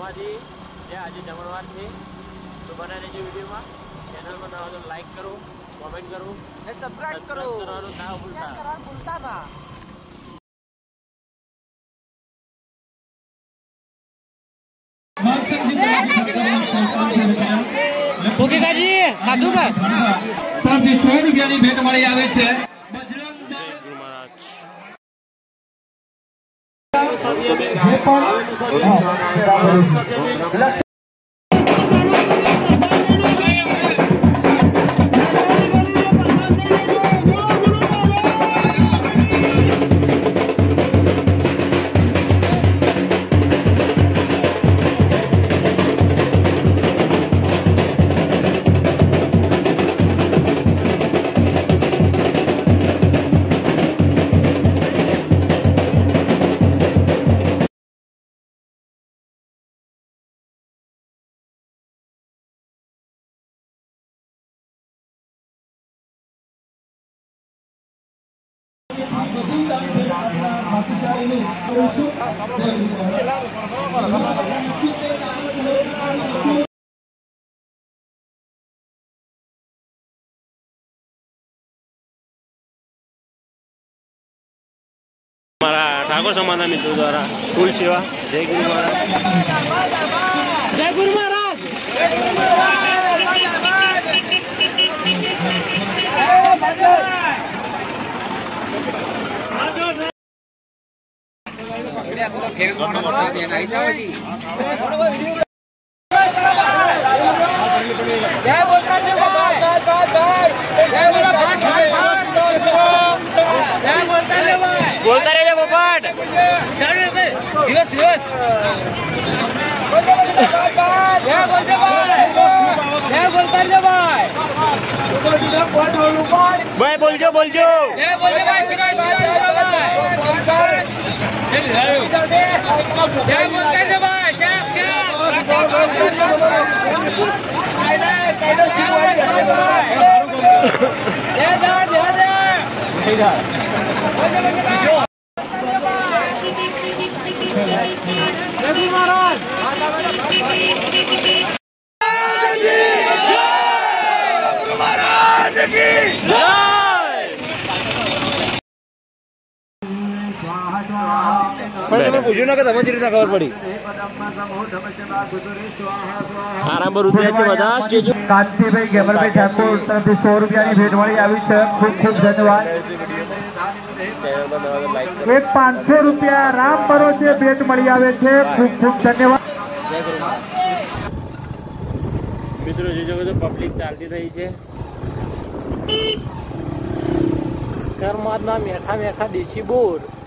समाधि જે આજે જમણવાર છે તો બનાવી લેજો વિડીયોમાં ચેનલમાં નવા તો લાઈક કરો કમેન્ટ કરો અને સબસ્ક્રાઇબ કરો કરવાનું ના ભૂલતા ના સુખીકાજી સાધુ કા તરફથી 100 રૂપિયાની ભેટ મળી આવે છે બજરંગ જય ગુરુ મહારાજ हमारा ठाकुर समाना मित्रों द्वारा फूल सेवा जय गुरु महाराज જય ગુરુ મહારાજ બોલતા રહેજો પોપટ દિવસ દિવસ ભાઈ બોલજો બોલજો પૂછ્યું ને કે તમે જ રીતના ખબર પડી આરામ પર ઉતરે છે બધા સ્ટેજ કાંતિભાઈ ગેમરભાઈ ઠાકોર તરફથી 100 રૂપિયાની ભેટ મળી આવી છે ખૂબ ખૂબ ધન્યવાદ એક 500 રૂપિયા રામ પરોસે ભેટ મળી આવે છે ખૂબ ખૂબ ધન્યવાદ મિત્રો જોજો બધું પબ્લિક ચાલતી રહી છે કર્માદના મેઠા મેઠા દેશી બોર